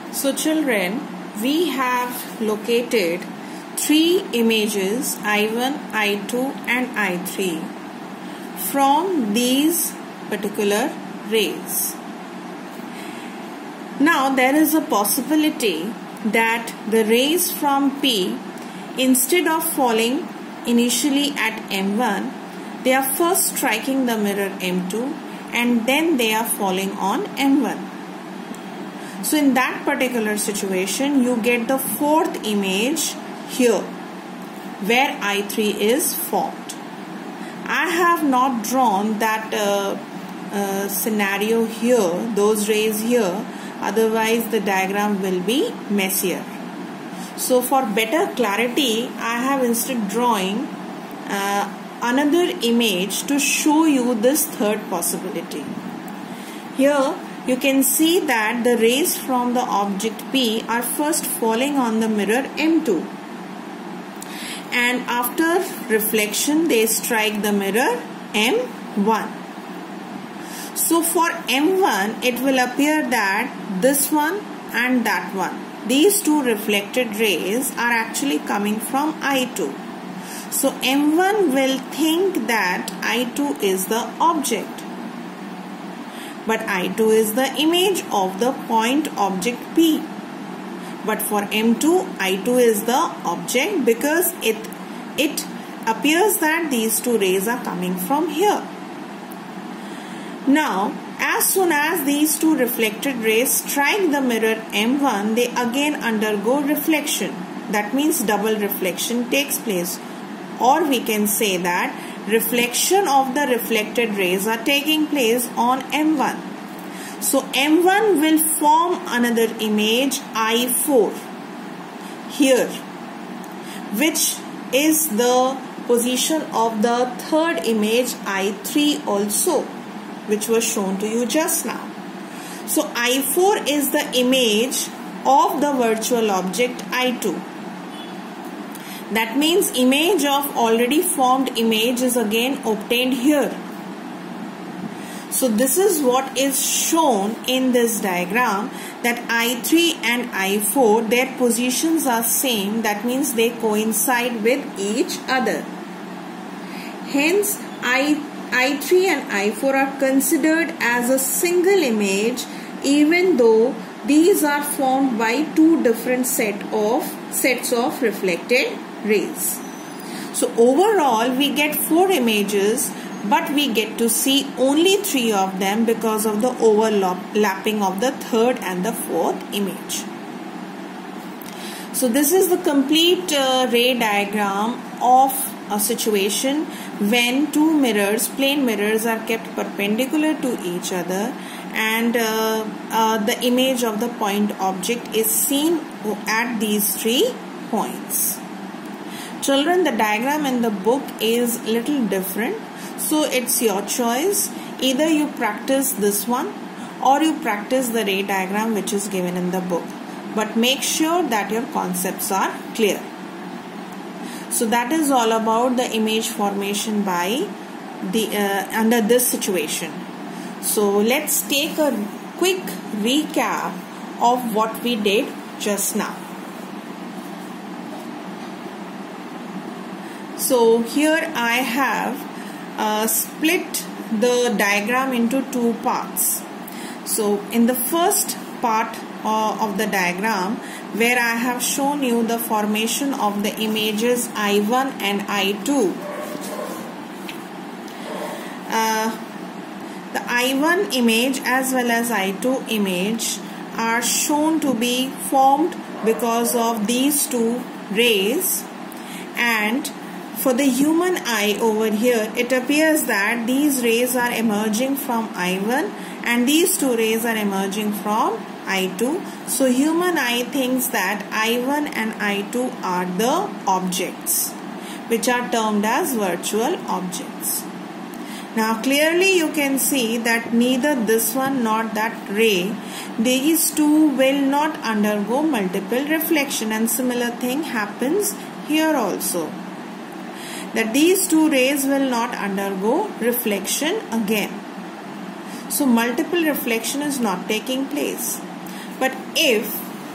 So children, we have located three images I1, I2 and I3 from these particular rays. Now there is a possibility that the rays from P, instead of falling initially at M1, they are first striking the mirror M2 and then they are falling on M1. So in that particular situation, you get the fourth image here where I3 is formed. I have not drawn that scenario here, those rays here, otherwise the diagram will be messier. So for better clarity, I have instead drawing another image to show you this third possibility. Here you can see that the rays from the object P are first falling on the mirror M2, and after reflection they strike the mirror M1. So for M1 it will appear that this one and that one, these two reflected rays are actually coming from I2. So M1 will think that I2 is the object, but I2 is the image of the point object P. But for M2, I2 is the object because it appears that these two rays are coming from here. Now, as soon as these two reflected rays strike the mirror M1, they again undergo reflection. That means double reflection takes place. Or we can say that reflection of the reflected rays are taking place on M1. So M1 will form another image I4 here, which is the position of the third image I3 also, which was shown to you just now. So I4 is the image of the virtual object I2. That means image of already formed image is again obtained here. So this is what is shown in this diagram, that I3 and I4, their positions are same. That means they coincide with each other. Hence I3 and I4 are considered as a single image, even though these are formed by two different sets of reflected rays. So overall we get four images, but we get to see only three of them because of the overlapping of the third and the fourth image. So this is the complete ray diagram of a situation when two mirrors, plane mirrors, are kept perpendicular to each other, and the image of the point object is seen at these 3 points. Children, the diagram in the book is little different, so it's your choice. Either you practice this one or you practice the ray diagram which is given in the book, but make sure that your concepts are clear. So that is all about the image formation by the under this situation. So let's take a quick recap of what we did just now. So here I have split the diagram into 2 parts. So in the first part of the diagram, where I have shown you the formation of the images I1 and I2, the I1 image as well as I2 image are shown to be formed because of these two rays, and for the human eye over here, it appears that these rays are emerging from I1 and these two rays are emerging from I2. So human eye thinks that I1 and I2 are the objects, which are termed as virtual objects. Now clearly you can see that neither this one nor that ray, these two will not undergo multiple reflection, and similar thing happens here also, that these two rays will not undergo reflection again. So multiple reflection is not taking place. But if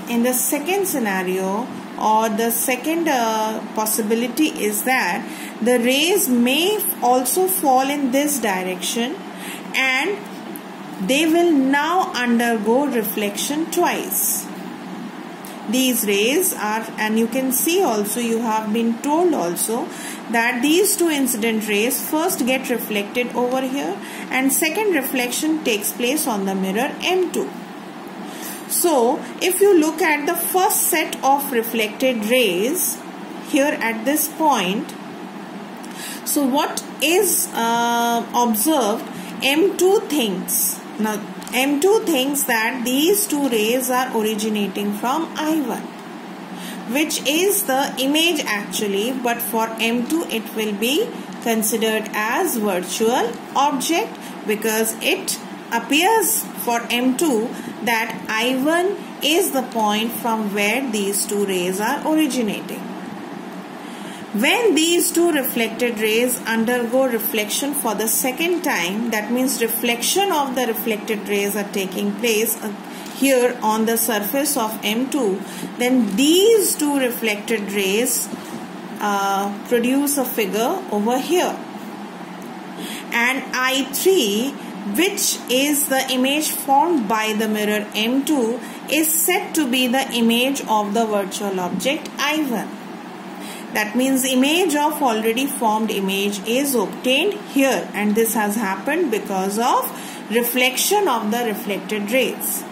in the second scenario, or the second possibility is that the rays may also fall in this direction and they will now undergo reflection twice. These rays are, and you can see also, you have been told also that these two incident rays first get reflected over here and second reflection takes place on the mirror M2. So if you look at the first set of reflected rays here at this point, so what is observed? M2 thinks, now M2 thinks that these two rays are originating from I1, which is the image actually, but for M2 it will be considered as virtual object, because it appears for M2 that I1 is the point from where these two rays are originating. When these two reflected rays undergo reflection for the second time, that means reflection of the reflected rays are taking place here on the surface of M2, then these two reflected rays produce a figure over here. And I3, which is the image formed by the mirror M2, is said to be the image of the virtual object I1. That means image of already formed image is obtained here, and this has happened because of reflection of the reflected rays.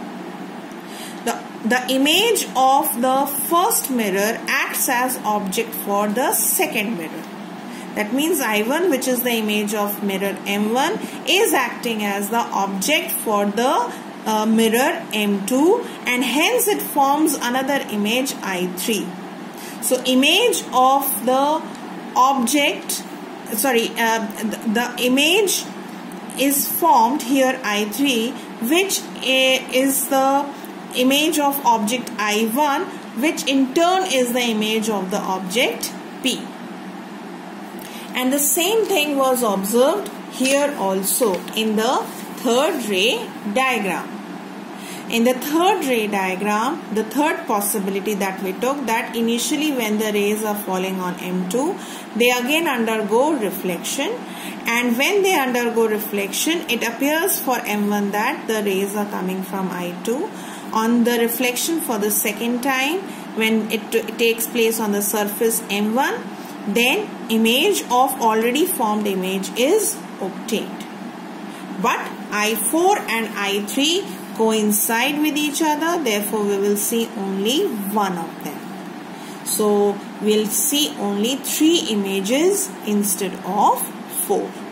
The image of the first mirror acts as object for the second mirror. That means I1, which is the image of mirror M1, is acting as the object for the mirror M2, and hence it forms another image I3. So image of the object, the image is formed here I3, which is the image of object I1, which in turn is the image of the object P. And the same thing was observed here also in the third ray diagram. In the third ray diagram, the third possibility that we took, that initially when the rays are falling on M2, they again undergo reflection, and when they undergo reflection, it appears for M1 that the rays are coming from I2. On the reflection for the second time, when it takes place on the surface M1, then image of already formed image is obtained. But I4 and I3 coincide with each other, therefore we will see only one of them. So we'll see only 3 images instead of 4.